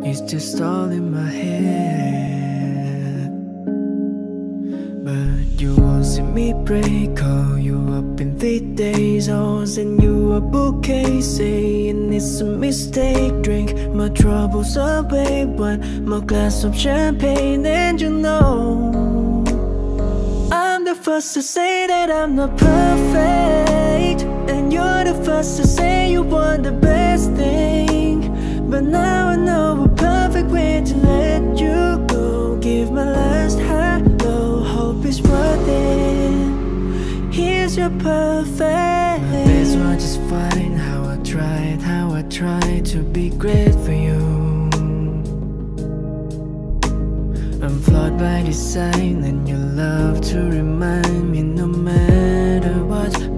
It's just all in my head. But you won't see me pray, call you up in 3 days. I'll send you a bouquet, saying it's a mistake. Drink my troubles away, one more glass of champagne, and you know I'm the first to say that I'm not perfect, and you're the first to say you want the best thing. But now I know a perfect way to let you go. Give my last hello, hope it's worth it. Here's your perfect. My best was just fine. How I tried to be great for you. I'm flawed by design, and you love to remind me no matter what.